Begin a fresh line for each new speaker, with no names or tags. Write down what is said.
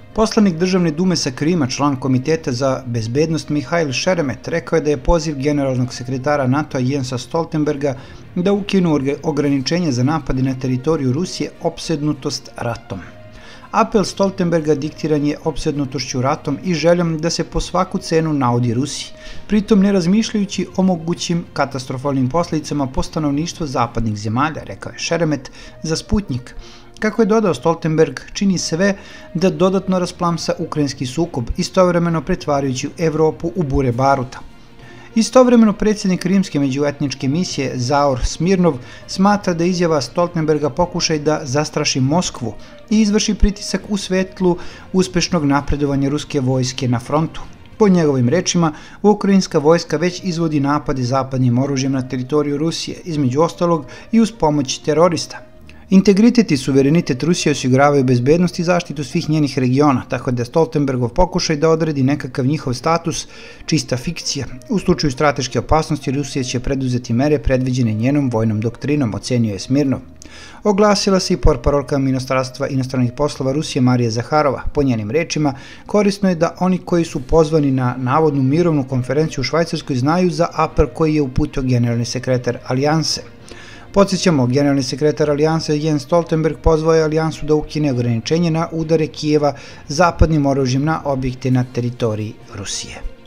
Poslanik Državne dume sa Krima, član Komiteta za bezbednost Mihajl Šeremet, rekao je da je poziv generalnog sekretara NATO-a Jensa Stoltenberga da ukinu ograničenje za napade na teritoriju Rusije opsednutost ratom. Apel Stoltenberga diktiran je opsednutošću ratom i željom da se po svaku cenu naudi Rusiji, pritom ne razmišljajući o mogućim katastrofalnim posledicama po stanovništvo zapadnih zemalja, rekao je Šeremet za Sputnjik. Kako je dodao, Stoltenberg čini sve da dodatno rasplamsa ukrajinski sukob, istovremeno pretvarajući Evropu u bure baruta. Istovremeno, predsjednik rimske međuetničke misije Zaor Smirnov smatra da izjava Stoltenberga pokušaj da zastraši Moskvu i izvrši pritisak u svetlu uspešnog napredovanja ruske vojske na frontu. Po njegovim rečima, ukrajinska vojska već izvodi napade zapadnim oružjem na teritoriju Rusije, između ostalog i uz pomoć terorista. Integritet i suverenitet Rusije osiguravaju bezbednost i zaštitu svih njenih regiona, tako da je Stoltenbergov pokušaj da odredi nekakav njihov status čista fikcija. U slučaju strateške opasnosti Rusija će preduzeti mere predviđene njenom vojnom doktrinom, ocenio je Smirnov. Oglasila se i portparolka Ministarstva inostranih poslova Rusije Marija Zaharova. Po njenim rečima, korisno je da oni koji su pozvani na navodnu mirovnu konferenciju u Švajcarskoj znaju za apel koji je uputio generalni sekretar Alijanse. Podsjećamo, generalni sekretar Alijanse Jens Stoltenberg pozvao je Alijansu da ukine ograničenje na udare Kijeva zapadnim oružjem na objekte na teritoriji Rusije.